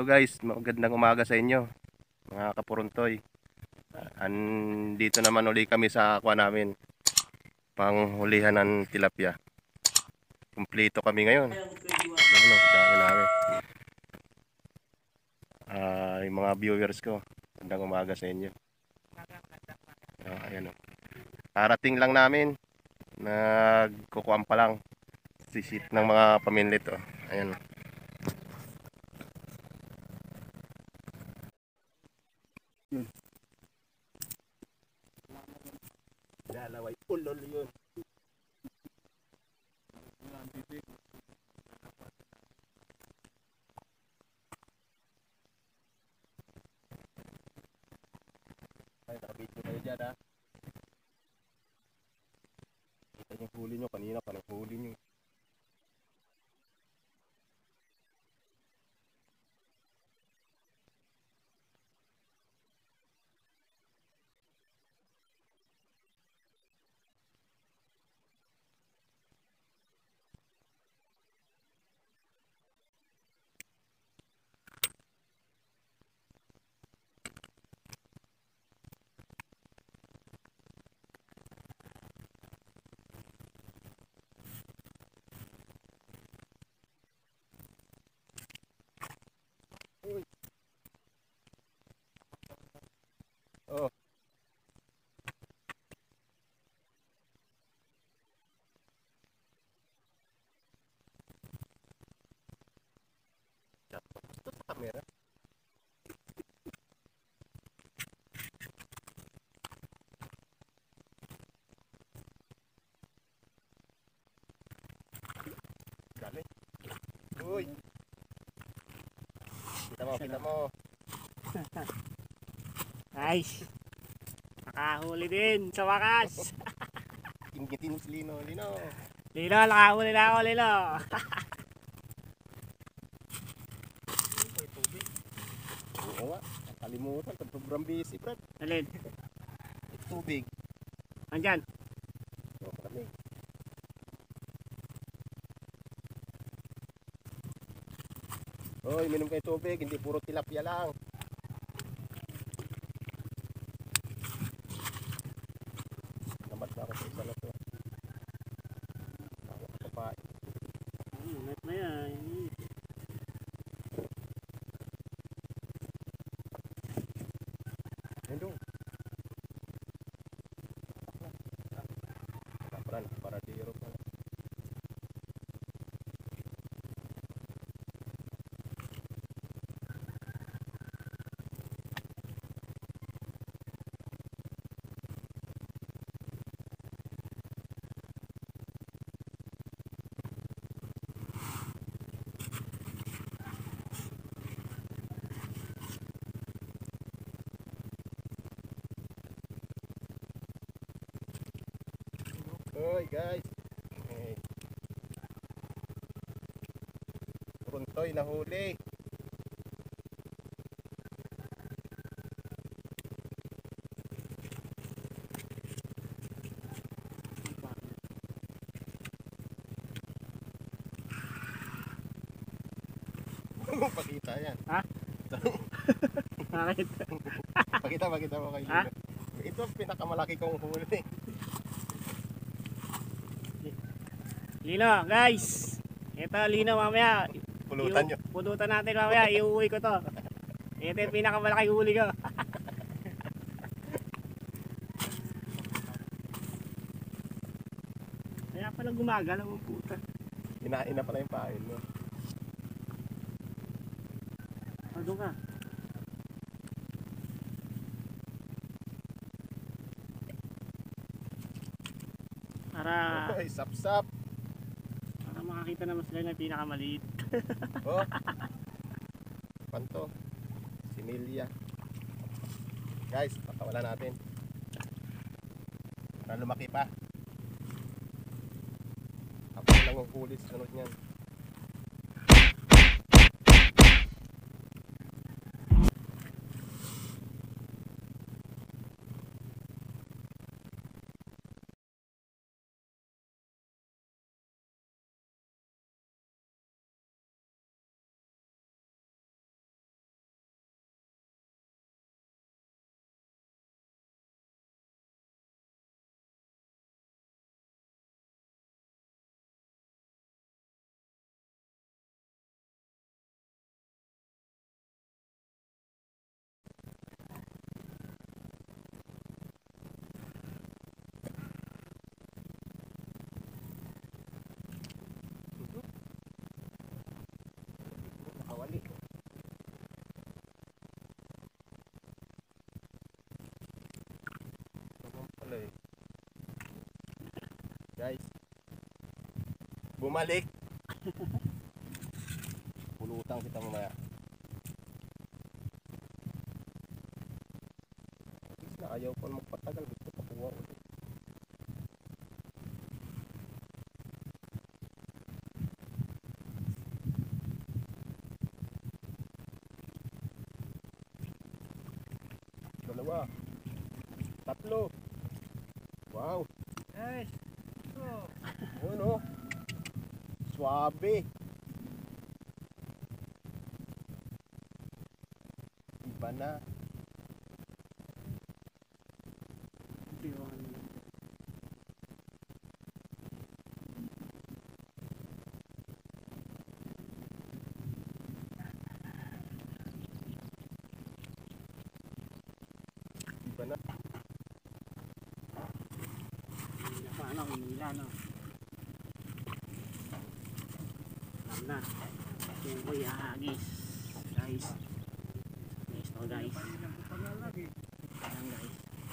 guys, magandang umaga sa inyo mga kapuruntoy. Andito naman uli kami sa aqua namin, panghulihan ng tilapia. Kumpleto kami ngayon. Ano, dami namin. Yung mga viewers ko, magandang umaga sa inyo. Ayan o. Karating lang namin, nagkukuhan pa lang sisit ng mga paminlit o. Ayan. Dalaway ulol yun. Ay, nakabidyo kayo dyan ha. Kita yung huli nyo, kanina pa huli nyo. Oh. Ito sa camera. Dali. Uy. Kita mo. Nice. Nakahuli din sa wakas. Kingitin si Lino. Lino, nakahuli na ako, Lino. Ay, tubig. Oo nga. Nakalimutan. Sobrang busy, Brad. Alin? Tubig. Andyan. Oh, kami. Hoy, minom kayo tubig. Hindi puro tilapia lang. Namat na ako sa isa na to. Ako kapain. Umat na yan. Ayun. Para diro pa. Hoy guys. Hey. Puruntoy na huli. Pakita yan. Ha? Bakit? Pakita mo kay Ha? Lino. Ito ang pinakamalaki kong huli. Lino, guys. Ito, Lino, mamaya. Pulutan nyo. Pulutan natin mamaya. Iuwi ko to. Ito yung pinakamalaking huli ko. Kaya pala gumagalaw ang puta. Hinain na pala yung pain mo. Ano ka? Para Hoy, sap-sap. para makakita naman sila na pinakamaliit. Oh. Panto. Sinilya. Guys, pakawala natin. Para lumaki pa. Ako lang ang huli sa sunod niyan. tuloy. Guys. Bumalik. Pulutan kita mamaya. Na ayaw ko magpatagal. Gusto pa kuha ulit. Dalawa. Tatlo. Wow. Guys. Oh. Ano? Suabe. Iba na. Iba na. Ano, hinila, no? Alam na. Yung ko ihahagis. Guys. Guys, to guys. Ayan, guys.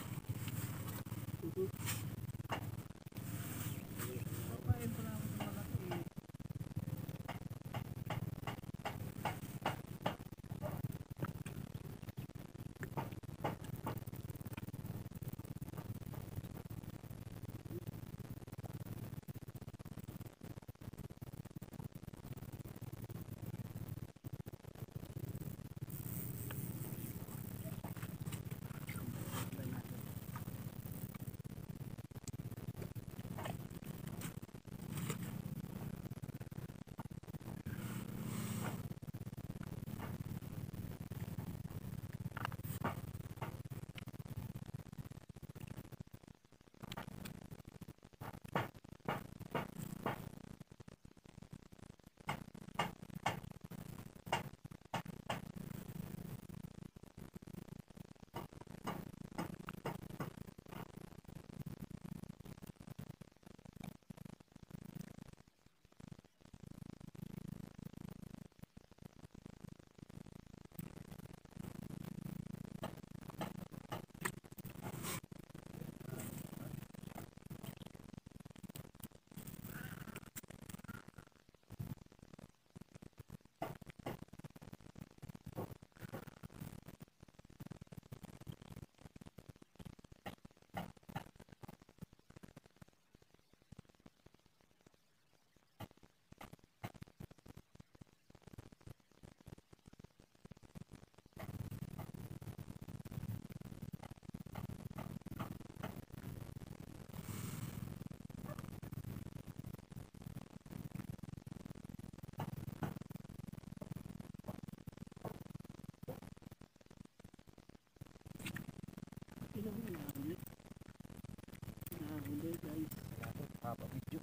Haba video.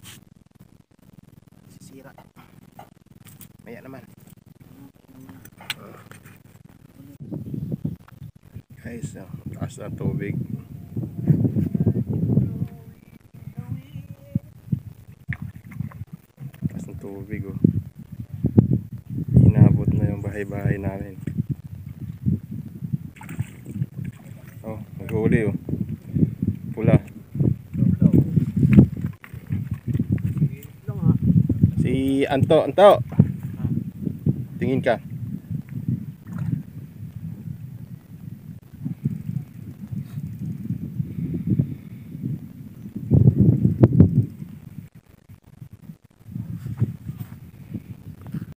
Sisira. Maya naman. Guys, taas na tubig. Taas ng tubig oh. Inabot na yung bahay-bahay namin. Oh, naghuli oh. Pula. Si Anto, tingin ka.